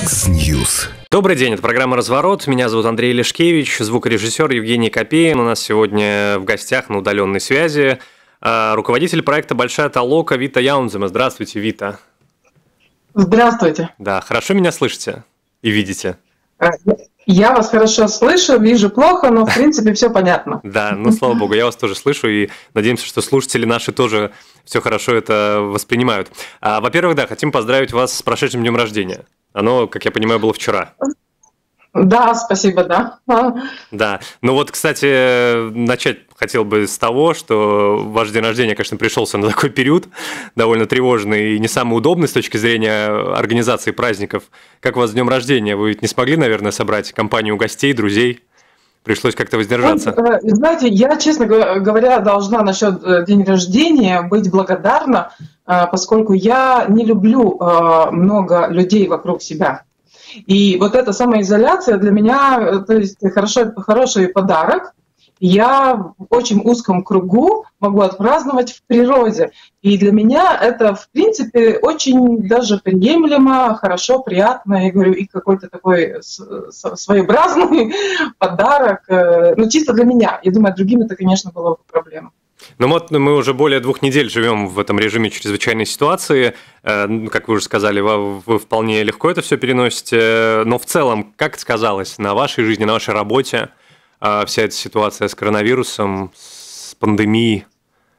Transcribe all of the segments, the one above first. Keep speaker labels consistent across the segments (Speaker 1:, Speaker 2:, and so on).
Speaker 1: Яндекс.Ньюс.
Speaker 2: Добрый день, это программа «Разворот». Меня зовут Андрей Лешкевич, звукорежиссер Евгений Копеин. У нас сегодня в гостях на удаленной связи руководитель проекта «Большая толока» Вита Яунзема. Здравствуйте, Вита.
Speaker 3: Здравствуйте.
Speaker 2: Да, хорошо меня слышите и видите?
Speaker 3: Я вас хорошо слышу, вижу плохо, но в принципе все понятно.
Speaker 2: Да, ну слава богу, я вас тоже слышу и надеемся, что слушатели наши тоже все хорошо это воспринимают. Во-первых, да, хотим поздравить вас с прошедшим днем рождения. Оно, как я понимаю, было вчера.
Speaker 3: Да, спасибо, да.
Speaker 2: Да, ну вот, кстати, начать хотел бы с того, что ваш день рождения, конечно, пришелся на такой период, довольно тревожный и не самый удобный с точки зрения организации праздников. Как у вас с днем рождения? Вы ведь не смогли, наверное, собрать компанию гостей, друзей? Пришлось как-то воздержаться.
Speaker 3: Знаете, я, честно говоря, должна насчет дня рождения быть благодарна, поскольку я не люблю много людей вокруг себя. И вот эта самоизоляция для меня, то есть хороший подарок. Я в очень узком кругу могу отпраздновать в природе. И для меня это, в принципе, очень даже приемлемо, хорошо, приятно. Я говорю, и какой-то такой своеобразный подарок. Ну, чисто для меня. Я думаю, другим это, конечно, было бы проблема.
Speaker 2: Ну вот мы уже более 2 недель живем в этом режиме чрезвычайной ситуации. Как вы уже сказали, вы вполне легко это все переносите. Но в целом, как это сказалось на вашей жизни, на вашей работе, вся эта ситуация с коронавирусом, с пандемией?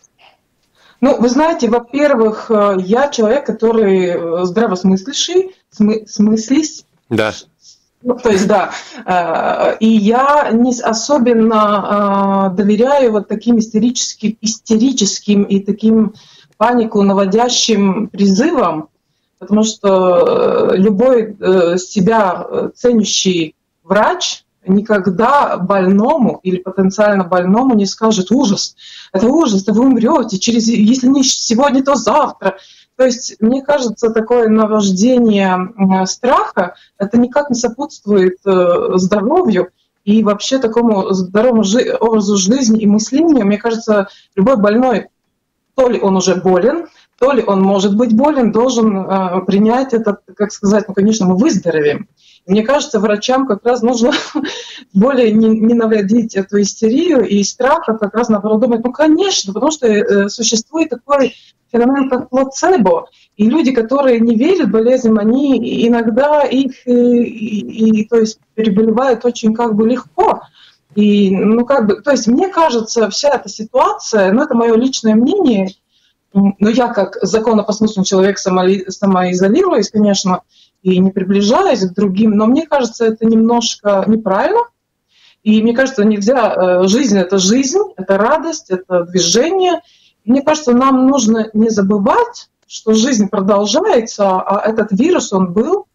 Speaker 3: Ну, вы знаете, во-первых, я человек, который здравомыслящий,
Speaker 2: Да.
Speaker 3: То есть, да, и я не особенно доверяю вот таким истерическим и таким панику наводящим призывам, потому что любой себя ценящий врач никогда больному или потенциально больному не скажет: ужас, это вы умрете, если не сегодня, то завтра. То есть, мне кажется, такое наваждение страха, это никак не сопутствует здоровью и вообще такому здоровому образу жизни и мышлению. Мне кажется, любой больной, то ли он уже болен, то ли он может быть болен, должен принять это, как сказать, ну, конечно, мы выздоровеем. Мне кажется, врачам как раз нужно более не наводить эту истерию и страх, а как раз наоборот думать, ну, конечно, потому что существует такой феномен, как плацебо. И люди, которые не верят болезням, они иногда их то есть, переболевают очень как бы легко. И, ну, как бы, то есть, мне кажется, вся эта ситуация, ну, это мое личное мнение, но я как законопослушный человек самоизолируюсь, конечно, и не приближаюсь к другим, но мне кажется, это немножко неправильно. И мне кажется, нельзя, жизнь — это радость, это движение. И мне кажется, нам нужно не забывать, что жизнь продолжается, а этот вирус, он был,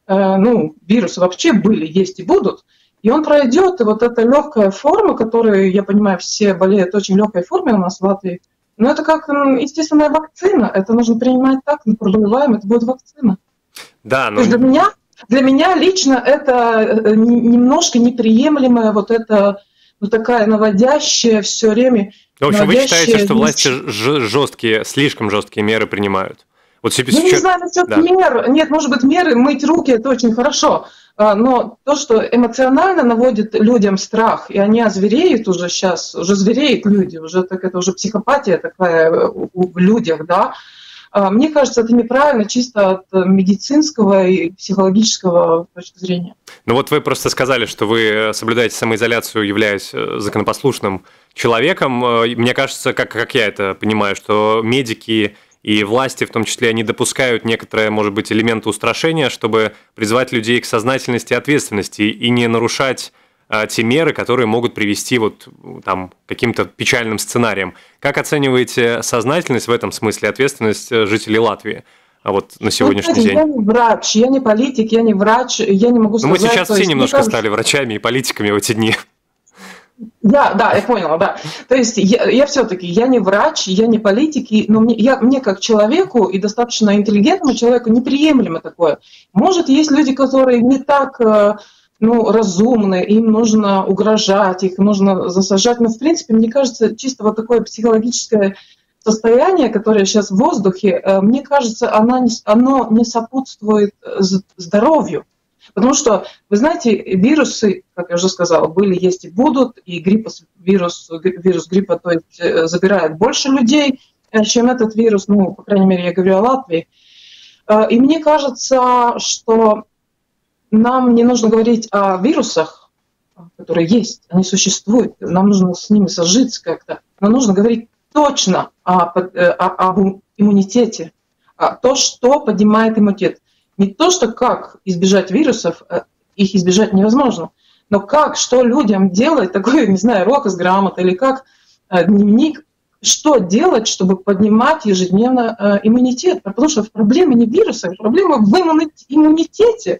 Speaker 3: вирусы вообще были, есть и будут, и он пройдет, и вот эта легкая форма, которую, я понимаю, все болеют очень легкой формой у нас в Латвии, но это как естественная вакцина, это нужно принимать так, мы пробиваем, это будет вакцина.
Speaker 2: Да, но...
Speaker 3: То есть для меня лично это немножко неприемлемая вот эта такая наводящая все время.
Speaker 2: В общем, вы считаете, что власти слишком жесткие меры принимают? Вот
Speaker 3: я не знаю насчет мер. Нет, может быть, меры мыть руки — это очень хорошо. Но то, что эмоционально наводит людям страх, и они озвереют уже сейчас, уже звереют люди, это уже психопатия такая в людях, да. Мне кажется, это неправильно чисто от медицинского и психологического точки зрения.
Speaker 2: Ну вот вы просто сказали, что вы соблюдаете самоизоляцию, являясь законопослушным человеком. Мне кажется, как я это понимаю, что медики и власти, в том числе, они допускают некоторые, может быть, элементы устрашения, чтобы призвать людей к сознательности и ответственности и не нарушать те меры, которые могут привести вот там к каким-то печальным сценариям. Как оцениваете сознательность в этом смысле, ответственность жителей Латвии вот на сегодняшний день?
Speaker 3: Я не врач, я не политик, я не врач, я не могу сказать...
Speaker 2: Мы сейчас все немножко стали врачами и политиками в эти дни.
Speaker 3: Да, я поняла, да. То есть я все-таки, я не врач, я не политик, но мне как человеку и достаточно интеллигентному человеку неприемлемо такое. Может, есть люди, которые не так... разумны, им нужно угрожать, их нужно засажать. Но, в принципе, мне кажется, чисто вот такое психологическое состояние, которое сейчас в воздухе, мне кажется, оно не сопутствует здоровью. Потому что, вы знаете, вирусы, как я уже сказала, были, есть и будут, и вирус гриппа, то есть забирает больше людей, чем этот вирус, ну, по крайней мере, я говорю о Латвии. И мне кажется, что нам не нужно говорить о вирусах, которые есть, они существуют, нам нужно с ними сожиться как-то, но нужно говорить точно об иммунитете, то, что поднимает иммунитет. Не то, что как избежать вирусов, их избежать невозможно, но как, что людям делать, такой, не знаю, рокос грамота или как дневник, что делать, чтобы поднимать ежедневно иммунитет. Потому что проблема не вируса, проблема в иммунитете.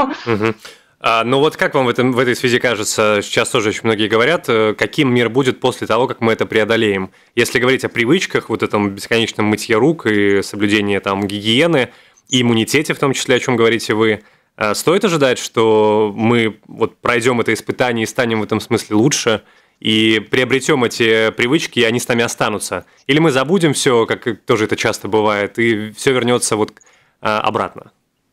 Speaker 2: Ну вот как вам в этой связи кажется, сейчас тоже очень многие говорят, каким мир будет после того, как мы это преодолеем? Если говорить о привычках, вот этом бесконечном мытье рук и соблюдении там гигиены, и иммунитете, в том числе, о чем говорите вы, стоит ожидать, что мы вот пройдем это испытание и станем в этом смысле лучше, и приобретем эти привычки, и они с нами останутся? Или мы забудем все, как тоже это часто бывает, и все вернется вот обратно?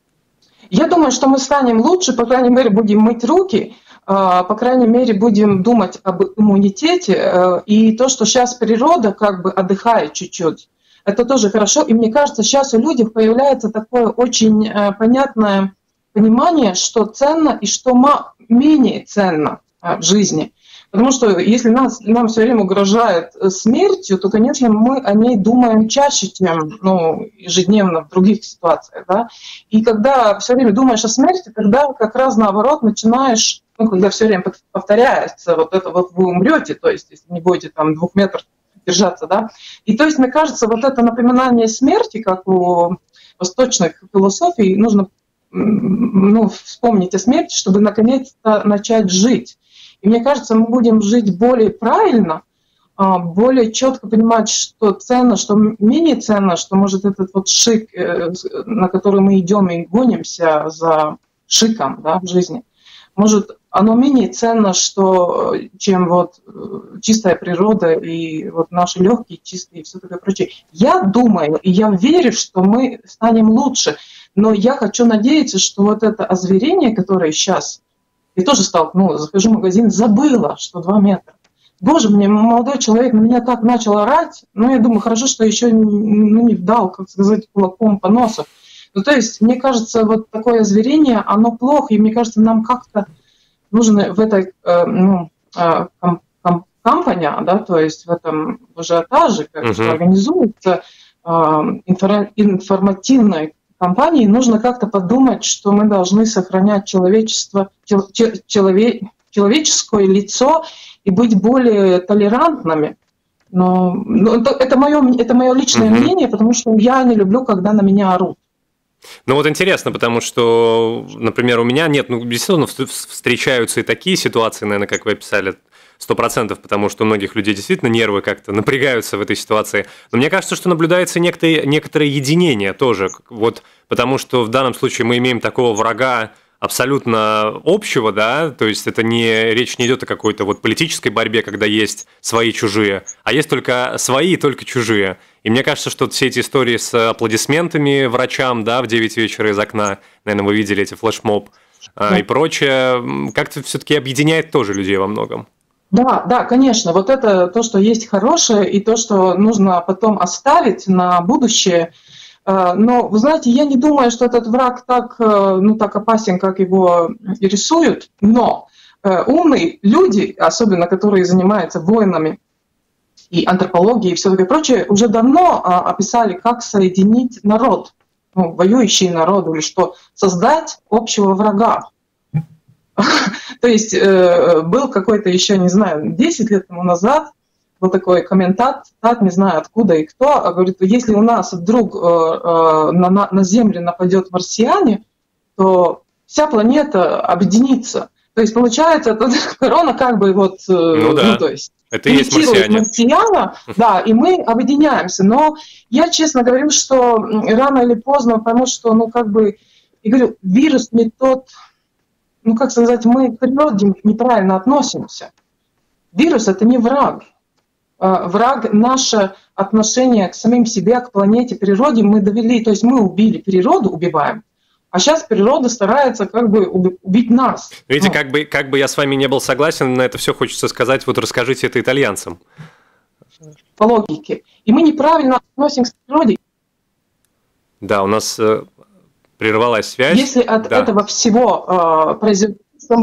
Speaker 3: Я думаю, что мы станем лучше, по крайней мере, будем мыть руки, по крайней мере, будем думать об иммунитете, и то, что сейчас природа как бы отдыхает чуть-чуть. Это тоже хорошо, и мне кажется, сейчас у людей появляется такое очень понятное понимание, что ценно и что менее ценно в жизни. Потому что если нам все время угрожает смертью, то, конечно, мы о ней думаем чаще, чем ежедневно в других ситуациях. Да? И когда все время думаешь о смерти, тогда как раз наоборот начинаешь, когда все время повторяется, вот это вот вы умрете, то есть если не будете там 2 метров держаться, да. И то есть, мне кажется, вот это напоминание смерти, как у восточных философий, нужно вспомнить о смерти, чтобы наконец-то начать жить. И мне кажется, мы будем жить более правильно, более четко понимать, что ценно, что менее ценно, что может этот вот шик, на который мы идем и гонимся за шиком, да, в жизни, может, оно менее ценно, чем вот чистая природа и вот наши легкие, чистые и все такое прочее. Я думаю, и я верю, что мы станем лучше, но я хочу надеяться, что вот это озверение, которое сейчас, я тоже захожу в магазин, забыла, что 2 метра. Боже, мне молодой человек на меня так начал орать, я думаю, хорошо, что еще не вдал, как сказать, кулаком по носу. То есть, мне кажется, вот такое озверение, оно плохо, и мне кажется, нам как-то нужно в этой компании, да, то есть в этом ажиотаже, как что организуется информативной компании, нужно как-то подумать, что мы должны сохранять человеческое лицо и быть более толерантными. Но это мое личное мнение, потому что я не люблю, когда на меня орут.
Speaker 2: Ну вот интересно, потому что, например, у меня нет, безусловно, встречаются и такие ситуации, наверное, как вы описали, 100%, потому что у многих людей действительно нервы как-то напрягаются в этой ситуации. Но мне кажется, что наблюдается некоторое единение тоже, вот, потому что в данном случае мы имеем такого врага абсолютно общего, да, то есть это речь не идет о какой-то вот политической борьбе, когда есть свои чужие, а есть только свои и только чужие. И мне кажется, что все эти истории с аплодисментами врачам, да, в 9 вечера из окна, наверное, вы видели эти флешмоб и прочее, как-то все-таки объединяет тоже людей во многом.
Speaker 3: Да, конечно, вот это то, что есть хорошее, и то, что нужно потом оставить на будущее. Но, вы знаете, я не думаю, что этот враг так опасен, как его рисуют, но умные люди, особенно которые занимаются войнами и антропологией и все такое прочее, уже давно описали, как соединить народ, воюющий народ, или что создать общего врага. То есть был какой-то еще, не знаю, 10 лет тому назад, был такой комментатор, не знаю откуда и кто, говорит, если у нас вдруг на Землю нападет марсиане, то вся планета объединится. То есть получается, корона как бы вот, то есть
Speaker 2: это и есть марсиане.
Speaker 3: Да, и мы объединяемся. Но я честно говорю, что рано или поздно, потому что, я говорю, вирус не тот, как сказать, мы к природе неправильно относимся. Вирус – это не враг. Враг – наше отношение к самим себе, к планете, природе мы довели, то есть мы убили природу, убиваем, А сейчас природа старается как бы убить нас.
Speaker 2: Видите, как бы я с вами не был согласен, на это все хочется сказать, вот расскажите это итальянцам.
Speaker 3: По логике. И мы неправильно относимся к природе.
Speaker 2: Да, у нас прервалась связь.
Speaker 3: Если от этого всего произойдет...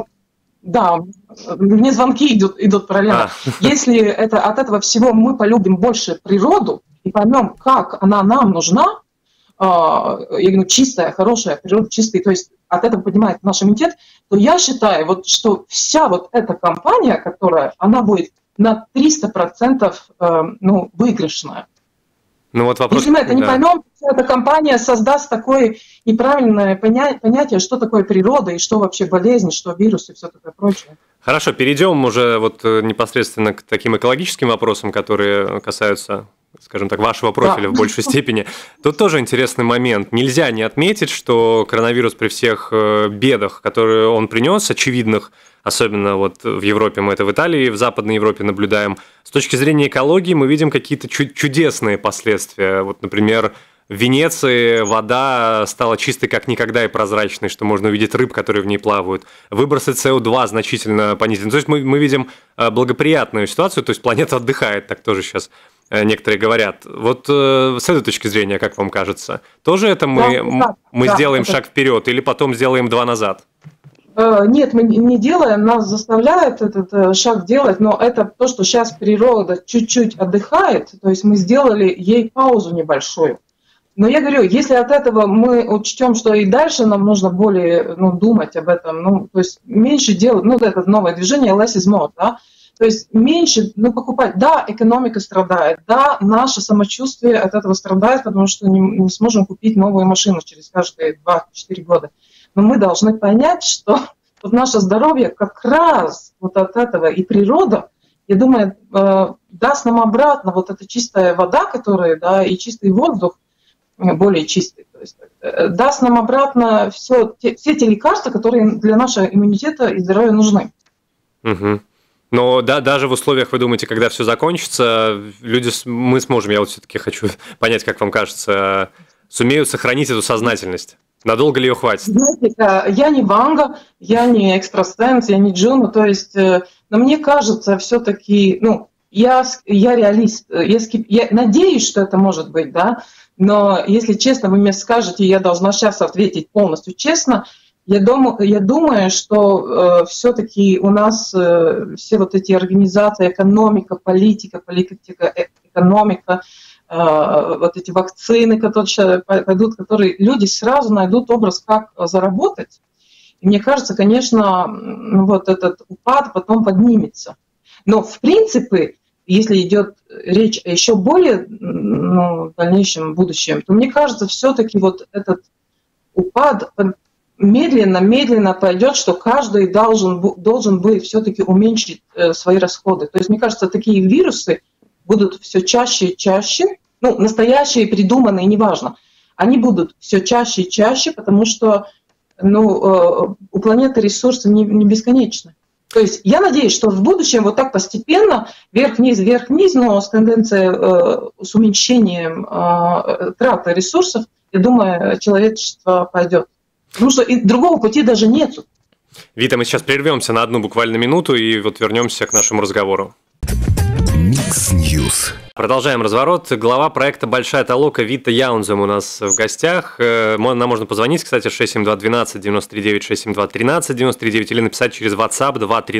Speaker 3: Да, мне звонки идут параллельно. Если от этого всего мы полюбим больше природу и поймем, как она нам нужна, я говорю, чистая, хорошая природа, чистая, то есть от этого поднимает наш иммунитет, то я считаю, вот, что вся вот эта кампания, которая, она будет на 300% выигрышная.
Speaker 2: Ну, вот вопрос,
Speaker 3: если мы это не поймем, эта компания создаст такое неправильное понятие, что такое природа и что вообще болезнь, что вирус и все такое прочее.
Speaker 2: Хорошо, перейдем уже вот непосредственно к таким экологическим вопросам, которые касаются, скажем так, вашего профиля в большей степени. Тут тоже интересный момент. Нельзя не отметить, что коронавирус при всех бедах, которые он принес, очевидных, особенно вот в Европе, мы это в Италии, в Западной Европе наблюдаем, с точки зрения экологии мы видим какие-то чудесные последствия. Вот, например, в Венеции вода стала чистой как никогда и прозрачной, что можно увидеть рыб, которые в ней плавают. Выбросы СО2 значительно понизили. То есть мы видим благоприятную ситуацию, то есть планета отдыхает, так тоже сейчас некоторые говорят. Вот с этой точки зрения, как вам кажется, тоже это мы сделаем шаг вперед или потом сделаем два назад?
Speaker 3: Нет, мы не делаем, нас заставляют этот шаг делать, но это то, что сейчас природа чуть-чуть отдыхает, то есть мы сделали ей паузу небольшую. Но я говорю, если от этого мы учтем, что и дальше нам нужно более думать об этом, то есть меньше делать, это новое движение less is more, да, то есть меньше покупать. Да, экономика страдает, да, наше самочувствие от этого страдает, потому что не сможем купить новую машину через каждые 2-4 года. Но мы должны понять, что вот наше здоровье как раз вот от этого и природа, я думаю, даст нам обратно вот эта чистая вода, которая, да, и чистый воздух, более чистый, то есть, даст нам обратно все те лекарства, которые для нашего иммунитета и здоровья нужны.
Speaker 2: Угу. Но да, даже в условиях, вы думаете, когда все закончится, мы сможем, я вот все-таки хочу понять, как вам кажется, сумеют сохранить эту сознательность? Надолго ли ее хватит?
Speaker 3: Знаете, я не Ванга, я не экстрасенс, я не Джуна, то есть, но мне кажется, все-таки, я реалист, я надеюсь, что это может быть, да, но если честно, вы мне скажете, я должна сейчас ответить полностью честно, я думаю, что все-таки у нас все вот эти организации, экономика, политика, экономика, вот эти вакцины, которые пойдут, которые люди сразу найдут образ, как заработать. И мне кажется, конечно, вот этот упад потом поднимется. Но в принципе, если идет речь о еще более дальнейшем будущем, то мне кажется, все-таки вот этот упад медленно пойдет, что каждый должен будет все-таки уменьшить свои расходы. То есть, мне кажется, такие вирусы будут все чаще и чаще, настоящие, придуманные, неважно, они будут все чаще и чаще, потому что у планеты ресурсы не бесконечны. То есть я надеюсь, что в будущем вот так постепенно, вверх-вниз, но с тенденцией с уменьшением траты ресурсов, я думаю, человечество пойдет. Потому что и другого пути даже нету.
Speaker 2: Вита, мы сейчас прервемся на одну буквально минуту и вот вернемся к нашему разговору.
Speaker 1: Микс Ньюс.
Speaker 2: Продолжаем разворот. Глава проекта «Большая толока» Вита Яунзем у нас в гостях. Нам можно позвонить, кстати, 672-12-99, 672-13-99 или написать через WhatsApp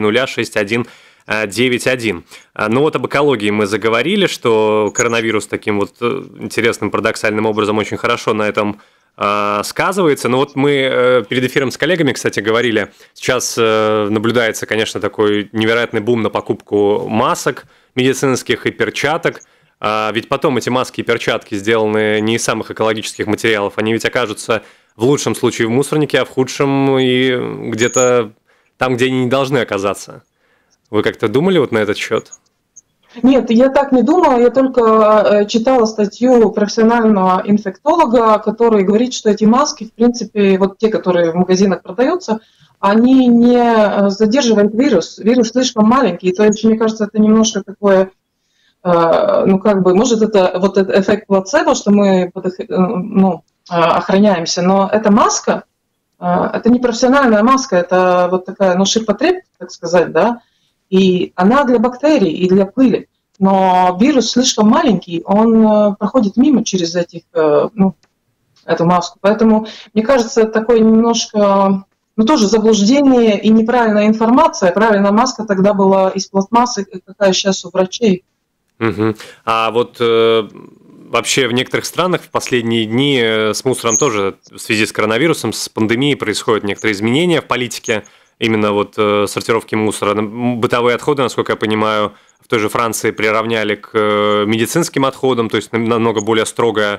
Speaker 2: 230-6191. Ну вот об экологии мы заговорили, что коронавирус таким вот интересным, парадоксальным образом очень хорошо на этом сказывается. Но вот мы перед эфиром с коллегами, кстати, говорили, сейчас наблюдается, конечно, такой невероятный бум на покупку масок медицинских и перчаток. Ведь потом эти маски и перчатки сделаны не из самых экологических материалов, они ведь окажутся в лучшем случае в мусорнике, а в худшем и где-то там, где они не должны оказаться. Вы как-то думали вот на этот счет?
Speaker 3: Нет, я так не думала, я только читала статью профессионального инфектолога, который говорит, что эти маски, в принципе, вот те, которые в магазинах продаются, они не задерживают вирус. Вирус слишком маленький, то есть, мне кажется, это немножко такое, может, это эффект плацебо, что мы охраняемся, но эта маска, Это не профессиональная маска, это вот такая, ну, ширпотреб, так сказать, да, и она для бактерий и для пыли. Но вирус слишком маленький, он проходит мимо через эту маску. Поэтому, мне кажется, такое немножко, ну, тоже заблуждение и неправильная информация. Правильная маска тогда была из пластмассы, какая сейчас у врачей.
Speaker 2: Угу. А вот вообще в некоторых странах в последние дни с мусором тоже в связи с коронавирусом, с пандемией происходят некоторые изменения в политике именно вот сортировки мусора. Бытовые отходы, насколько я понимаю, в той же Франции приравняли к медицинским отходам, то есть намного более строго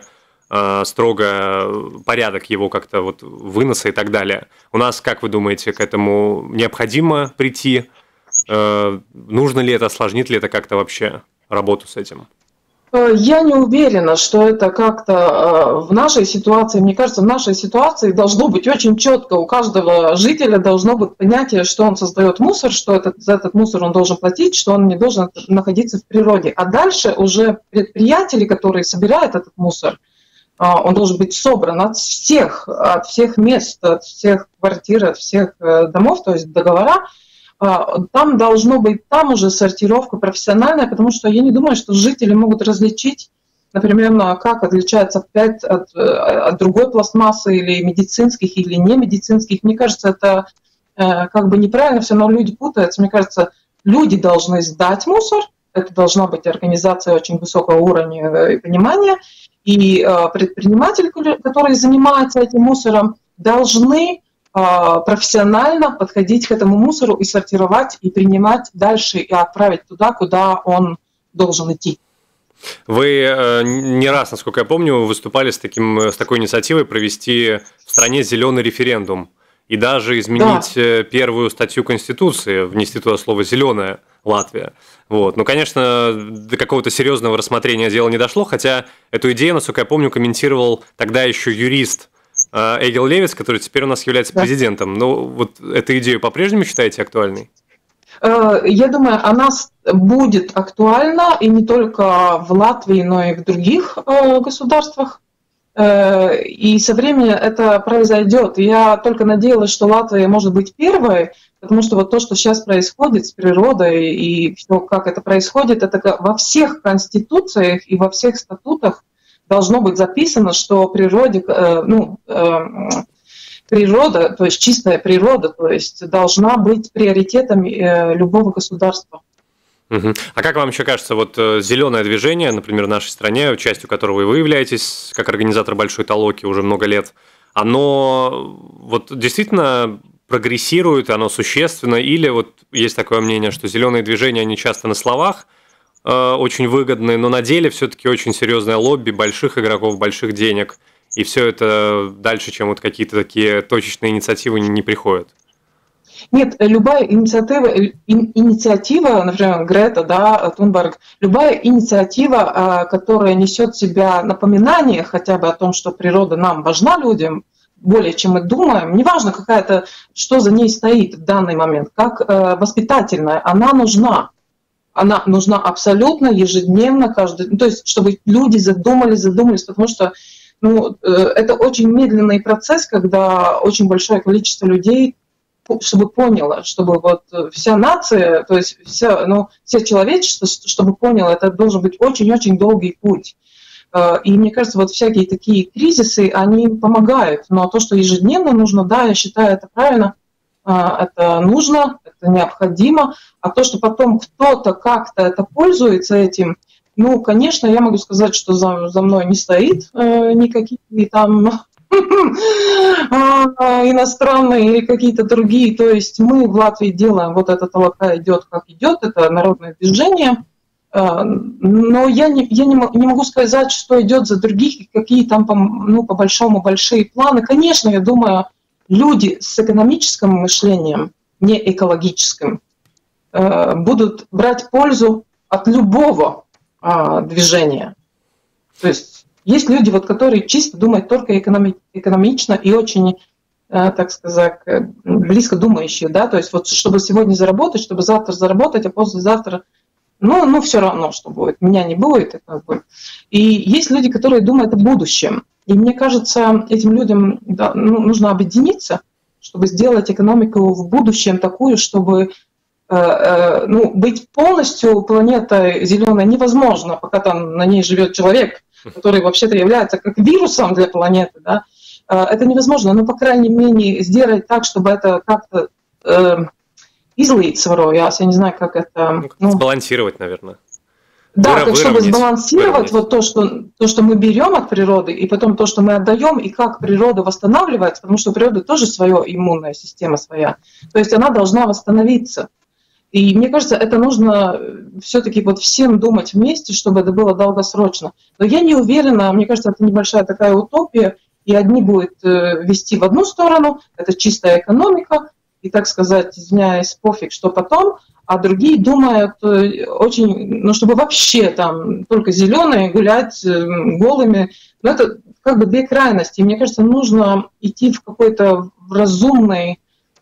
Speaker 2: порядок его как-то вот выноса и так далее. У нас, как вы думаете, к этому необходимо прийти? Нужно ли это, осложнит ли это как-то вообще работу с этим?
Speaker 3: Я не уверена, что это как-то в нашей ситуации, мне кажется, в нашей ситуации должно быть очень четко, у каждого жителя должно быть понятие, что он создает мусор, что за этот мусор он должен платить, что он не должен находиться в природе. А дальше уже предприятия, которые собирают этот мусор, он должен быть собран от всех мест, от всех квартир, от всех домов, то есть договора. Там должно быть, там уже сортировка профессиональная, потому что я не думаю, что жители могут различить, например, как отличается ПЭТ от другой пластмассы или медицинских, или не медицинских. Мне кажется, это как бы неправильно, все равно люди путаются. Мне кажется, люди должны сдать мусор, это должна быть организация очень высокого уровня и понимания, и предприниматели, которые занимаются этим мусором, должны профессионально подходить к этому мусору и сортировать, и принимать дальше, и отправить туда, куда он должен идти.
Speaker 2: Вы не раз, насколько я помню, выступали с такой инициативой провести в стране зеленый референдум и даже изменить первую статью Конституции, внести туда слово «зеленая» Латвия. Вот. Ну, конечно, до какого-то серьезного рассмотрения дела не дошло, хотя эту идею, насколько я помню, комментировал тогда еще юрист Эгил Левис, который теперь у нас является президентом. Ну, вот эту идею по-прежнему считаете актуальной?
Speaker 3: Я думаю, она будет актуальна и не только в Латвии, но и в других государствах. И со временем это произойдет. Я только надеялась, что Латвия может быть первой, потому что вот то, что сейчас происходит с природой и все, как это происходит, это во всех конституциях и во всех статутах должно быть записано, что природа, то есть чистая природа, то есть должна быть приоритетом любого государства.
Speaker 2: Угу. А как вам еще кажется, вот зеленое движение, например, в нашей стране, частью которого вы являетесь, как организатор Большой Толоки уже много лет, оно вот действительно прогрессирует, оно существенно, или вот есть такое мнение, что зеленые движения, они часто на словах очень выгодны, но на деле все-таки очень серьезное лобби больших игроков, больших денег, и все это дальше, чем вот какие-то такие точечные инициативы не приходят?
Speaker 3: Нет, любая инициатива, например, Грета, Тунберг, любая инициатива, которая несет в себя напоминание хотя бы о том, что природа нам важна людям, более чем мы думаем, неважно какая-то, что за ней стоит в данный момент, как воспитательная, она нужна. Она нужна абсолютно ежедневно, то есть чтобы люди задумались, потому что это очень медленный процесс, когда очень большое количество людей, чтобы поняло, чтобы вот вся нация, то есть все человечество, чтобы поняло, это должен быть очень-очень долгий путь. И мне кажется, вот всякие такие кризисы, они помогают, но то, что ежедневно нужно, да, я считаю, это правильно, это нужно, это необходимо, а то, что потом кто-то как-то это пользуется этим, конечно, я могу сказать, что за мной не стоит никакие там иностранные или какие-то другие. То есть мы в Латвии делаем, вот эта толока идет как идет, это народное движение. Но я не могу сказать, что идет за других, какие там по большому большие планы. Конечно, я думаю, люди с экономическим мышлением, не экологическим, будут брать пользу от любого движения. То есть люди, которые чисто думают только экономично и очень, так сказать, близко думающие, да, то есть вот чтобы сегодня заработать, чтобы завтра заработать, а послезавтра, все равно, что будет, меня не будет. И есть люди, которые думают о будущем. И мне кажется, этим людям нужно объединиться чтобы сделать экономику в будущем такую, чтобы быть полностью планетой зеленой невозможно, пока там на ней живет человек, который вообще-то является как вирусом для планеты, да? Это невозможно, но, по крайней мере, сделать так, чтобы это как-то излить я не знаю, как это...
Speaker 2: Сбалансировать, наверное.
Speaker 3: Да, так чтобы сбалансировать вот то, что мы берем от природы, и потом то, что мы отдаем, и как природа восстанавливается, потому что у природы тоже своя иммунная система своя. То есть она должна восстановиться. И мне кажется, это нужно все-таки вот всем думать вместе, чтобы это было долгосрочно. Но я не уверена, мне кажется, это небольшая такая утопия, и одни будут вести в одну сторону, это чистая экономика, и, так сказать, извиняюсь, пофиг, что потом, а другие думают очень, чтобы вообще там только зеленые гулять голыми. Но это как бы две крайности. И мне кажется, нужно идти в какой-то разумный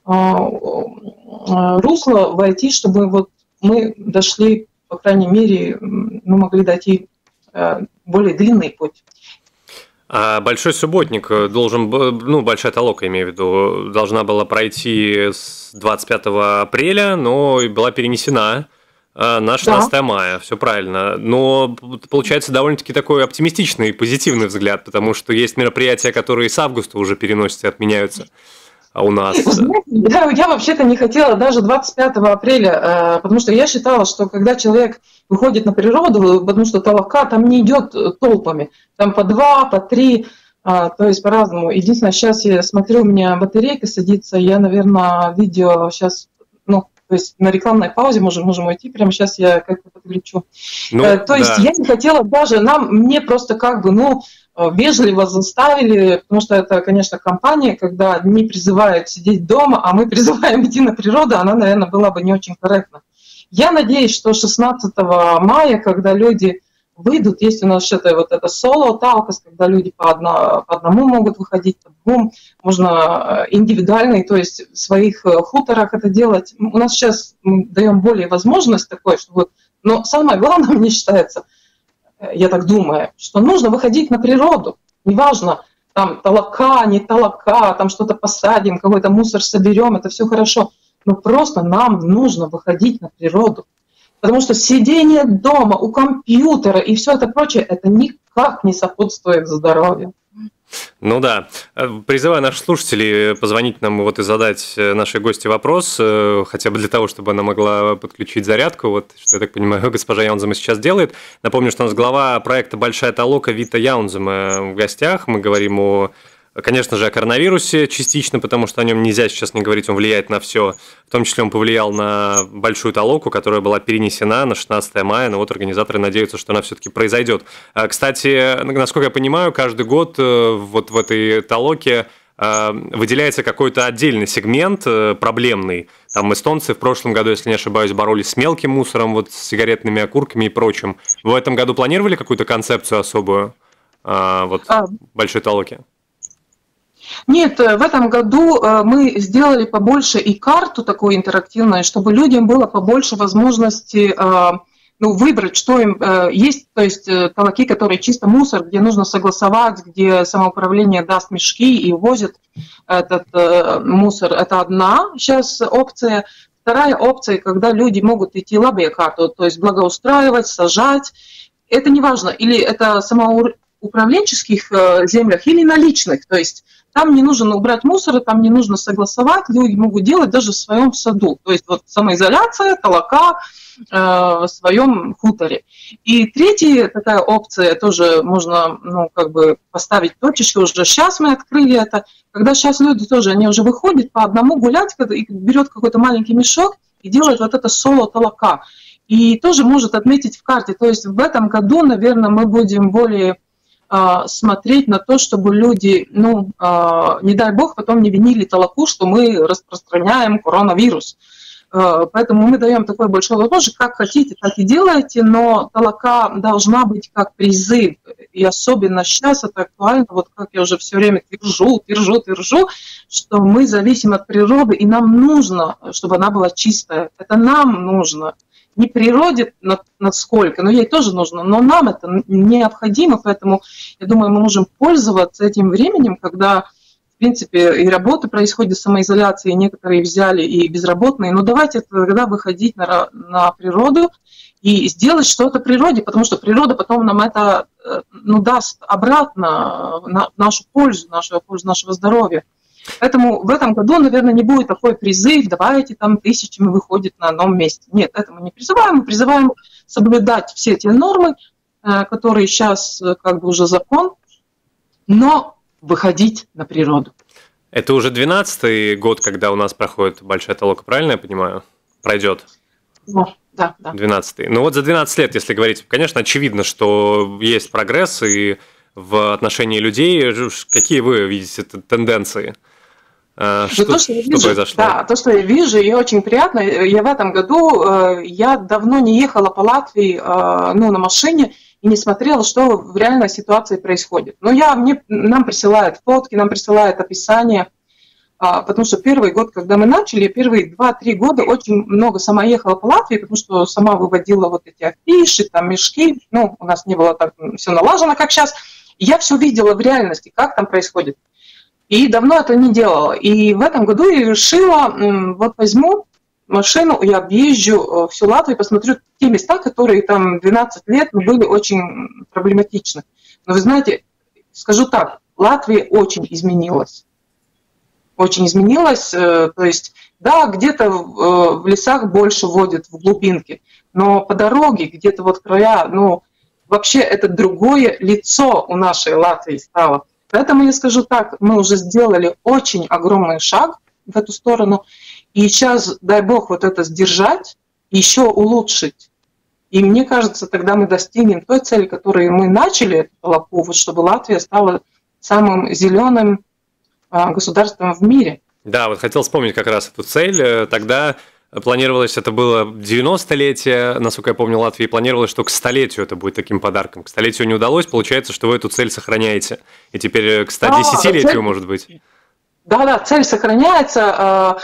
Speaker 3: русло войти, чтобы вот мы дошли, по крайней мере, мы могли дойти более длинный путь.
Speaker 2: А Большой Субботник должен был, Большая Толока, имею в виду, должна была пройти с 25 апреля, но была перенесена на 16 мая, все правильно. Но получается довольно-таки такой оптимистичный, позитивный взгляд, потому что есть мероприятия, которые с августа уже переносятся и отменяются. А у нас...
Speaker 3: Я вообще-то не хотела даже 25 апреля, потому что я считала, что когда человек выходит на природу, потому что толока там не идет толпами, там по 2, по 3, то есть по-разному. Единственное, сейчас я смотрю, у меня батарейка садится, я, наверное, видео сейчас, то есть на рекламной паузе можем уйти, прямо сейчас я как-то подключу. То есть я не хотела даже, мне просто вежливо заставили, потому что это, конечно, компания, когда одни призывают сидеть дома, а мы призываем идти на природу, она, наверное, была бы не очень корректна. Я надеюсь, что 16 мая, когда люди выйдут, есть у нас это соло-талкас, когда люди по одному могут выходить, по двум, можно индивидуально, то есть в своих хуторах это делать. У нас сейчас мы даем более возможность такой, чтобы... Но самое главное, мне считается, я так думаю, что нужно выходить на природу. Неважно, там толока, не толока, там что-то посадим, какой-то мусор соберем, это все хорошо. Но просто нам нужно выходить на природу. Потому что сидение дома у компьютера и все это прочее, это никак не сопутствует здоровью.
Speaker 2: Ну да. Призываю наших слушателей позвонить нам и задать нашей гости вопрос, хотя бы для того, чтобы она могла подключить зарядку, что, я так понимаю, госпожа Яунзема сейчас делает. Напомню, что у нас глава проекта «Большая Толока» Вита Яунзема в гостях. Мы говорим конечно же, о коронавирусе частично, потому что о нем нельзя сейчас не говорить, он влияет на все. В том числе он повлиял на Большую Толоку, которая была перенесена на 16 мая, но организаторы надеются, что она все-таки произойдет. Кстати, насколько я понимаю, каждый год в этой Толоке выделяется какой-то отдельный сегмент проблемный. Там эстонцы в прошлом году, если не ошибаюсь, боролись с мелким мусором, с сигаретными окурками и прочим. Вы в этом году планировали какую-то концепцию особую Большой Толоки?
Speaker 3: Нет, в этом году мы сделали побольше и карту такую интерактивную, чтобы людям было побольше возможности выбрать, что им есть, то есть толоки, которые чисто мусор, где нужно согласовать, где самоуправление даст мешки и увозит этот мусор. Это одна сейчас опция. Вторая опция, когда люди могут идти лабия карту, то есть благоустраивать, сажать. Это не важно, или это самоуправленческих землях, или на личных, то есть там не нужно убрать мусор, там не нужно согласовать, люди могут делать даже в своем саду. То есть самоизоляция, толока в своем хуторе. И третья такая опция, тоже можно поставить точечку, уже сейчас мы открыли это, когда сейчас люди тоже, они уже выходят по одному гулять, и берет какой-то маленький мешок и делает это соло-толока. И тоже может отметить в карте. То есть в этом году, наверное, мы будем более смотреть на то, чтобы люди, не дай бог, потом не винили толоку, что мы распространяем коронавирус. Поэтому мы даем такой большой возможность, как хотите, так и делайте, но толока должна быть как призыв. И особенно сейчас это актуально, как я уже все время твержу, что мы зависим от природы, и нам нужно, чтобы она была чистая. Это нам нужно. Не природе насколько, но ей тоже нужно, но нам это необходимо, поэтому я думаю, мы можем пользоваться этим временем, когда принципе, и работа происходит, самоизоляция, и некоторые взяли и безработные. Но давайте тогда выходить на природу и сделать что-то природе, потому что природа потом нам это даст обратно в нашу пользу нашего здоровья. Поэтому в этом году, наверное, не будет такой призыв, давайте там тысячами выходит на одном месте. Нет, это мы не призываем. Мы призываем соблюдать все те нормы, которые сейчас как бы уже закон, но выходить на природу.
Speaker 2: Это уже 12-й год, когда у нас проходит большая толока, правильно я понимаю? Пройдет?
Speaker 3: Да.
Speaker 2: 12-й. Ну вот за 12 лет, если говорить, конечно, очевидно, что есть прогресс и в отношении людей. Какие вы видите тенденции? Что произошло?
Speaker 3: Да, то, что я вижу, и очень приятно. Я в этом году, я давно не ехала по Латвии на машине и не смотрела, что в реальной ситуации происходит. Но нам присылают фотки, нам присылают описание, потому что первый год, когда мы начали, первые 2-3 года очень много сама ехала по Латвии, потому что сама выводила вот эти афиши, там мешки, у нас не было так все налажено, как сейчас. Я все видела в реальности, как там происходит. И давно это не делала. И в этом году я решила, вот возьму машину, я объезжу всю Латвию, посмотрю те места, которые там 12 лет были очень проблематичны. Но вы знаете, скажу так, Латвия очень изменилась. Очень изменилась. То есть, да, где-то в лесах больше водят, в глубинке, но по дороге, где-то вот края, вообще это другое лицо у нашей Латвии стало. Поэтому я скажу так, мы уже сделали очень огромный шаг в эту сторону. И сейчас, дай бог, вот это сдержать, еще улучшить. И мне кажется, тогда мы достигнем той цели, которую мы начали, эту толоку, вот чтобы Латвия стала самым зеленым государством в мире.
Speaker 2: Да, вот хотел вспомнить как раз эту цель. Тогда планировалось, это было 90-летие, насколько я помню, Латвии, планировалось, что к 100-летию это будет таким подарком. К 100-летию не удалось, получается, что вы эту цель сохраняете. И теперь к 110-летию, может быть.
Speaker 3: Да, цель сохраняется.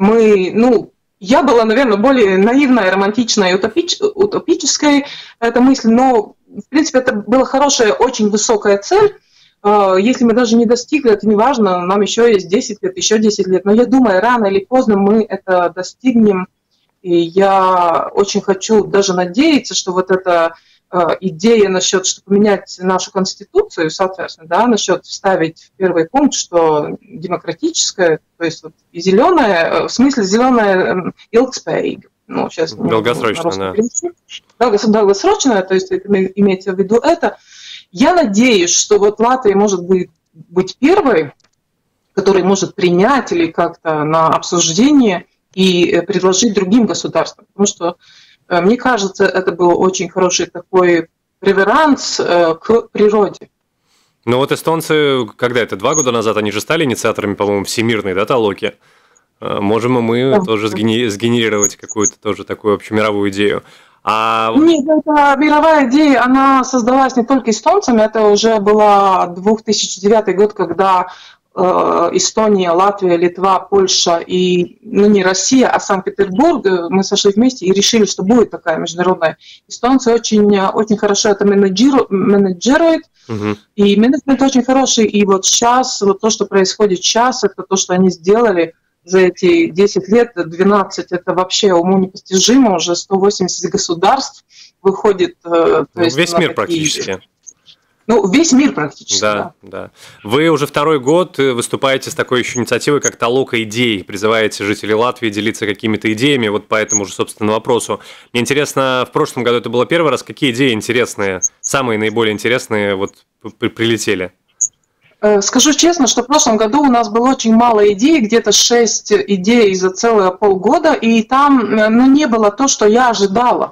Speaker 3: Я была, наверное, более наивная, романтичная и утопическая эта мысль, но, в принципе, это была хорошая, очень высокая цель. Если мы даже не достигли, это не важно, нам еще есть 10 лет, еще 10 лет. Но я думаю, рано или поздно мы это достигнем. И я очень хочу даже надеяться, что вот эта идея насчет, что поменять нашу конституцию, соответственно, да, насчет вставить в первый пункт, что демократическая, то есть вот и зеленая, в смысле зеленая ilgspējīga. Сейчас
Speaker 2: долгосрочно,
Speaker 3: да. Долгосрочная, то есть имеется в виду это. Я надеюсь, что вот Латвия может быть первой, которая может принять или как-то на обсуждение и предложить другим государствам. Потому что, мне кажется, это был очень хороший такой реверанс к природе.
Speaker 2: Ну вот эстонцы, когда это, 2 года назад, они же стали инициаторами, по-моему, всемирной, да, толоки? Можем и мы тоже сгенерировать какую-то тоже такую общемировую идею.
Speaker 3: Нет, эта мировая идея, она создалась не только эстонцами, это уже был 2009 год, когда Эстония, Латвия, Литва, Польша и, не Россия, а Санкт-Петербург, мы сошли вместе и решили, что будет такая международная. Эстонцы очень хорошо это менеджируют, и менеджмент очень хороший, и вот сейчас, вот то, что происходит сейчас, это то, что они сделали за эти 10 лет, 12, это вообще уму непостижимо, уже 180 государств выходит.
Speaker 2: Весь мир практически.
Speaker 3: Весь мир практически,
Speaker 2: да. Вы уже 2-й год выступаете с такой еще инициативой, как «Толока идей», призываете жителей Латвии делиться какими-то идеями, вот по этому же, собственно, вопросу. Мне интересно, в прошлом году это было 1-й раз, какие идеи интересные, самые наиболее интересные вот прилетели?
Speaker 3: Скажу честно, что в прошлом году у нас было очень мало идей, где-то 6 идей за целые полгода, и там не было то, что я ожидала.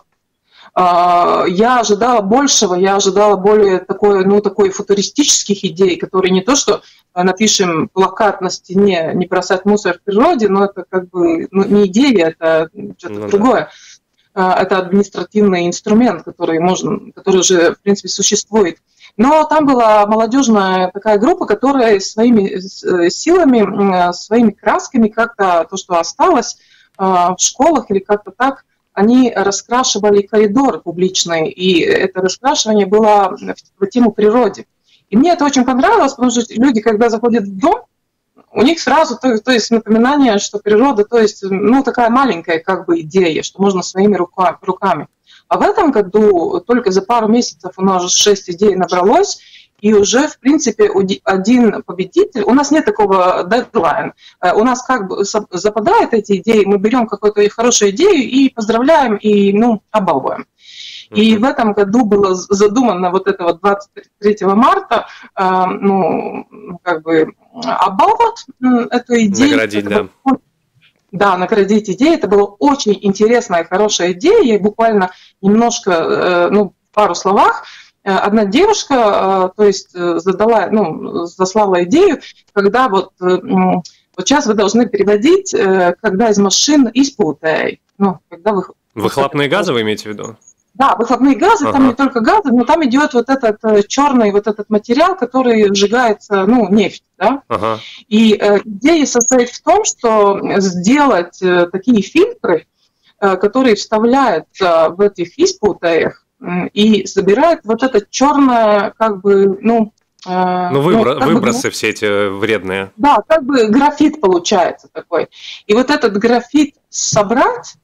Speaker 3: Я ожидала большего, я ожидала более такой футуристических идей, которые не то, что напишем плакат на стене, не бросать мусор в природе, но это как бы не идея, это что-то другое. Это административный инструмент, который уже, в принципе, существует. Но там была молодежная такая группа, которая своими силами, своими красками, как-то то, что осталось в школах или как-то так, они раскрашивали коридоры публичные, и это раскрашивание было в тему природе. И мне это очень понравилось, потому что люди, когда заходят в дом, у них сразу, то есть напоминание, что природа, то есть, ну, такая маленькая как бы идея, что можно своими руками. А в этом году только за пару месяцев у нас уже 6 идей набралось, и уже, в принципе, один победитель. У нас нет такого дедлайна. У нас как бы западают эти идеи, мы берем какую-то хорошую идею и поздравляем, и, ну, обалуем. И в этом году было задумано вот это вот 23 марта, ну, как бы обаловать эту идею.
Speaker 2: Наградить, да.
Speaker 3: Да, наградить идею. Это была очень интересная и хорошая идея. Я буквально немножко, ну, в пару словах. Одна девушка, то есть, заслала идею, когда вот сейчас вы должны переводить, когда из машин испутай. Ну, когда
Speaker 2: выхлопные газы вы имеете в виду?
Speaker 3: Да, выхлопные газы, там не только газы, но там идет вот этот черный вот этот материал, который сжигается, ну, нефть, да. И идея состоит в том, что сделать такие фильтры, которые вставляются в этих испутаях, и забирает вот это черное, как бы,
Speaker 2: выбросы все эти вредные.
Speaker 3: Да, как бы графит получается такой. И вот этот графит собрать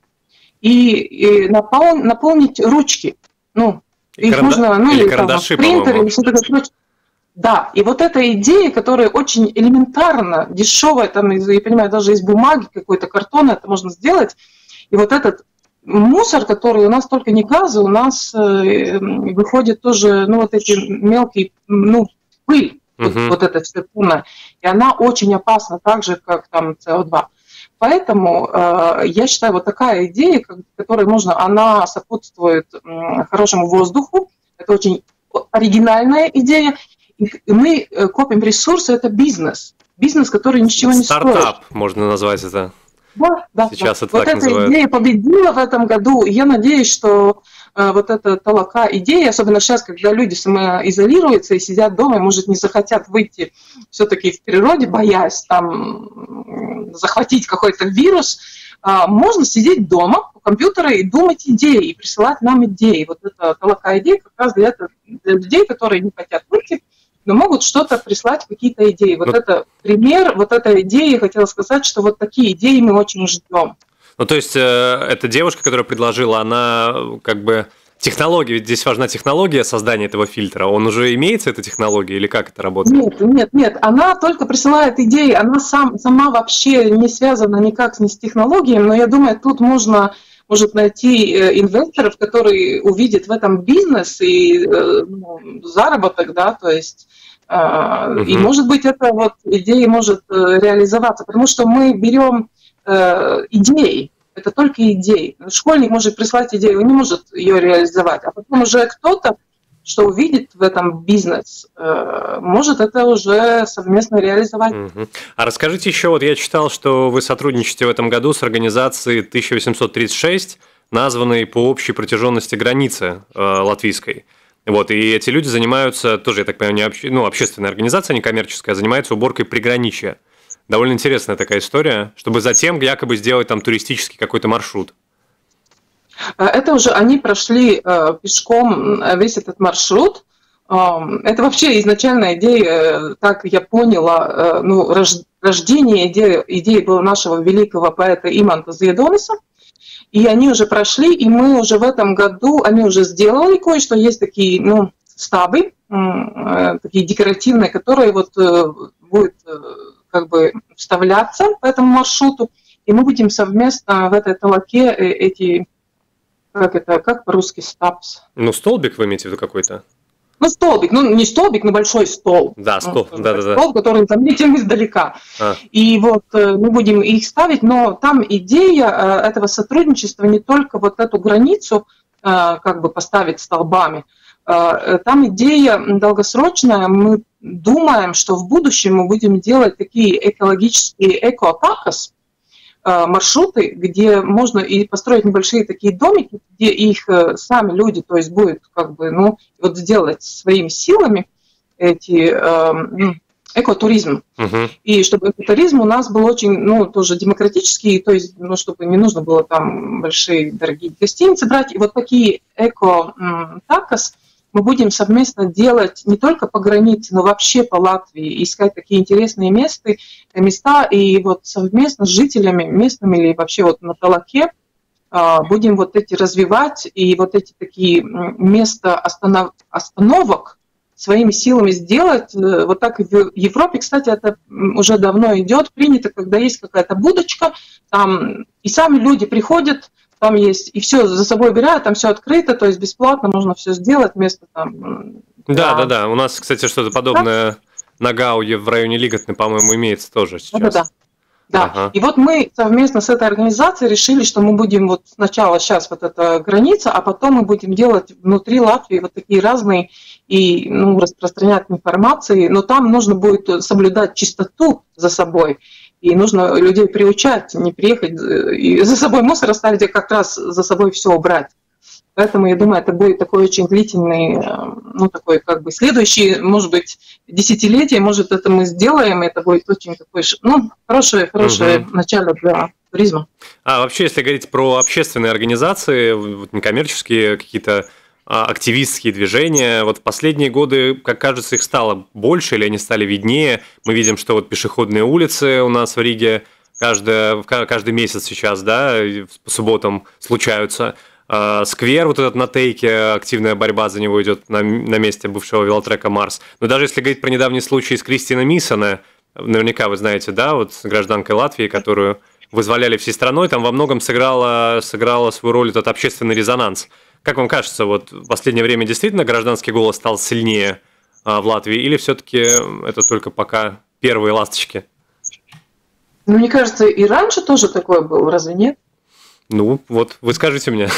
Speaker 3: и наполнить ручки. Ну, их можно,
Speaker 2: или карандаши,
Speaker 3: принтер, или что-то такое. Да, и вот эта идея, которая очень элементарно, дешевая, там, я понимаю, даже из бумаги, какой-то картона это можно сделать. И вот этот мусор, который у нас только не газы, у нас выходит тоже, ну, вот эти мелкие, ну, пыль, вот эта вся пуна, и она очень опасна, так же, как там СО2. Поэтому я считаю, вот такая идея, которая она сопутствует хорошему воздуху, это очень оригинальная идея, и мы копим ресурсы, это бизнес, который ничего не стоит.
Speaker 2: Стартап, можно назвать это.
Speaker 3: Да.
Speaker 2: Сейчас это
Speaker 3: вот
Speaker 2: так
Speaker 3: эта
Speaker 2: называют.
Speaker 3: Идея победила в этом году, и я надеюсь, что вот эта толока идея, особенно сейчас, когда люди самоизолируются и сидят дома, и, может, не захотят выйти все-таки в природе, боясь там захватить какой-то вирус, можно сидеть дома у компьютера и думать идеи, и присылать нам идеи. Вот эта толока идея как раз для людей, которые не хотят выйти, но могут что-то прислать, какие-то идеи. Вот это пример, вот эта идея, я хотела сказать, что вот такие идеи мы очень ждем.
Speaker 2: Ну, то есть, эта девушка, которая предложила, она как бы... Технология, ведь здесь важна технология создания этого фильтра. Он уже имеется, эта технология, или как это работает?
Speaker 3: Нет. Она только присылает идеи. Она сама вообще не связана никак с технологиями, но я думаю, тут может найти инвесторов, которые увидят в этом бизнес и заработок, да, то есть и, может быть, эта вот идея может реализоваться, потому что мы берем идеи, это только идеи. Школьник может прислать идею, он не может ее реализовать, а потом уже кто-то, что увидит в этом бизнес, может это уже совместно реализовать.
Speaker 2: А расскажите еще, вот я читал, что вы сотрудничаете в этом году с организацией 1836, названной по общей протяженности границы латвийской. Вот, и эти люди занимаются, тоже, я так понимаю, общественная организация, не коммерческая, занимается уборкой приграничья. Довольно интересная такая история, чтобы затем якобы сделать там туристический какой-то маршрут.
Speaker 3: Это уже они прошли пешком весь этот маршрут. Это вообще изначальная идея, так я поняла, рождение идеи было нашего великого поэта Иманта Зиедониса. И они уже прошли, и мы уже в этом году, они уже сделали кое-что, есть такие, стабы, такие декоративные, которые вот будут как бы вставляться по этому маршруту, и мы будем совместно в этой толоке эти, как по-русски, стабс?
Speaker 2: Столбик вы имеете в виду какой-то?
Speaker 3: Столбик, не столбик, но большой стол.
Speaker 2: Да, стол, да.
Speaker 3: Стол, который заметен издалека. И вот мы будем их ставить, но там идея этого сотрудничества не только вот эту границу как бы поставить столбами. Там идея долгосрочная. Мы думаем, что в будущем мы будем делать такие экологические эко-такос, маршруты, где можно и построить небольшие такие домики, где их сами люди, то есть будет как бы, вот сделать своими силами эти экотуризм. И чтобы экотуризм у нас был очень, тоже демократический, то есть, чтобы не нужно было там большие дорогие гостиницы брать. И вот такие эко-такос, мы будем совместно делать не только по границе, но вообще по Латвии, искать такие интересные места, и вот совместно с жителями местными или вообще вот на Талаке будем вот эти развивать, и вот эти такие места остановок своими силами сделать. Вот так и в Европе, кстати, это уже давно идет, принято, когда есть какая-то будочка, там и сами люди приходят, там есть, и все за собой убирают, там все открыто, то есть бесплатно можно все сделать, место там...
Speaker 2: Да. У нас, кстати, что-то подобное на Гауе в районе Лиготны, по-моему, имеется тоже сейчас.
Speaker 3: Да.
Speaker 2: Ага.
Speaker 3: И вот мы совместно с этой организацией решили, что мы будем вот сначала сейчас вот эта граница, а потом мы будем делать внутри Латвии вот такие разные и распространять информации, но там нужно будет соблюдать чистоту за собой. И нужно людей приучать, не приехать и за собой мусор оставить, а как раз за собой все убрать. Поэтому, я думаю, это будет такой очень длительный, такой как бы следующий, может быть, десятилетие, может, это мы сделаем, это будет очень такой, хорошее начало для туризма.
Speaker 2: А вообще, если говорить про общественные организации, некоммерческие какие-то активистские движения, вот в последние годы, как кажется, их стало больше или они стали виднее. Мы видим, что вот пешеходные улицы у нас в Риге каждый месяц сейчас, да, по субботам случаются. Сквер вот этот на Тейке, активная борьба за него идет на месте бывшего велотрека Марс. Но даже если говорить про недавний случай с Кристиной Миссоне, наверняка вы знаете, да, вот с гражданкой Латвии, которую вызволяли всей страной, там во многом сыграла свою роль этот общественный резонанс. Как вам кажется, вот в последнее время действительно гражданский голос стал сильнее в Латвии, или все-таки это только пока первые ласточки?
Speaker 3: Мне кажется, и раньше тоже такое было, разве нет?
Speaker 2: Ну, вот, вы скажите мне.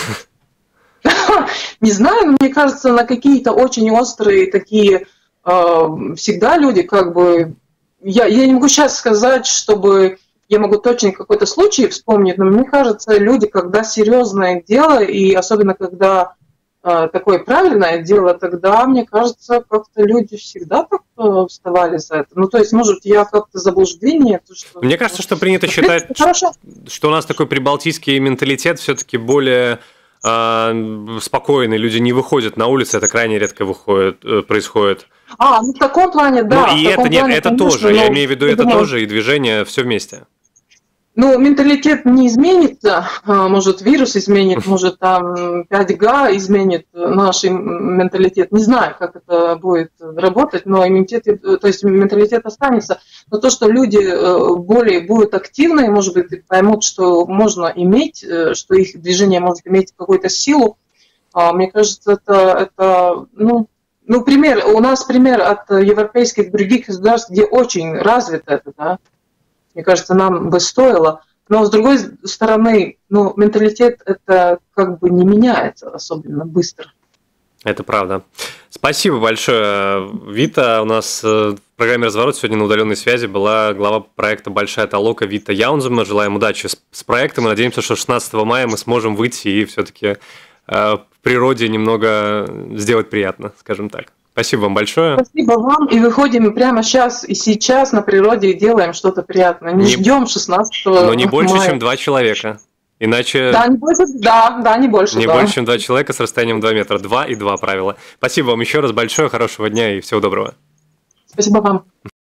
Speaker 3: Не знаю, но мне кажется, на какие-то очень острые такие всегда люди как бы... Я не могу сейчас сказать, чтобы я могу точно какой-то случай вспомнить, но мне кажется, люди, когда серьезное дело, и особенно когда такое правильное дело, тогда, мне кажется, как-то люди всегда как-то вставали за это. Ну, то есть, может, я как-то заблуждение.
Speaker 2: Мне кажется, что принято считать, что у нас такой прибалтийский менталитет все-таки более спокойный. Люди не выходят на улицы, это крайне редко происходит.
Speaker 3: В таком плане, да.
Speaker 2: Ну, и это нет, это конечно, тоже, я имею в виду, это тоже, и движение, все вместе.
Speaker 3: Ну, менталитет не изменится, может, вирус изменит, может, там 5G изменит наш менталитет. Не знаю, как это будет работать, но менталитет останется. Но то, что люди более будут активны, может быть, поймут, что можно иметь, что их движение может иметь какую-то силу, мне кажется, это пример, у нас пример от европейских других государств, где очень развито это, да. Мне кажется, нам бы стоило. Но, с другой стороны, менталитет это как бы не меняется особенно быстро.
Speaker 2: Это правда. Спасибо большое, Вита. У нас в программе «Разворот» сегодня на удаленной связи была глава проекта «Большая Толока» Вита Яунзема. Желаем удачи с проектом. И надеемся, что 16 мая мы сможем выйти и все-таки в природе немного сделать приятно, скажем так. Спасибо вам большое.
Speaker 3: Спасибо вам. И выходим прямо сейчас и сейчас на природе и делаем что-то приятное. Не ждем 16-го.
Speaker 2: Но не больше, чем 2 человека. Иначе...
Speaker 3: Да, не больше, не больше.
Speaker 2: Не больше, чем 2 человека с расстоянием 2 метра. 2 и 2 правила. Спасибо вам еще раз большое. Хорошего дня и всего доброго.
Speaker 3: Спасибо вам.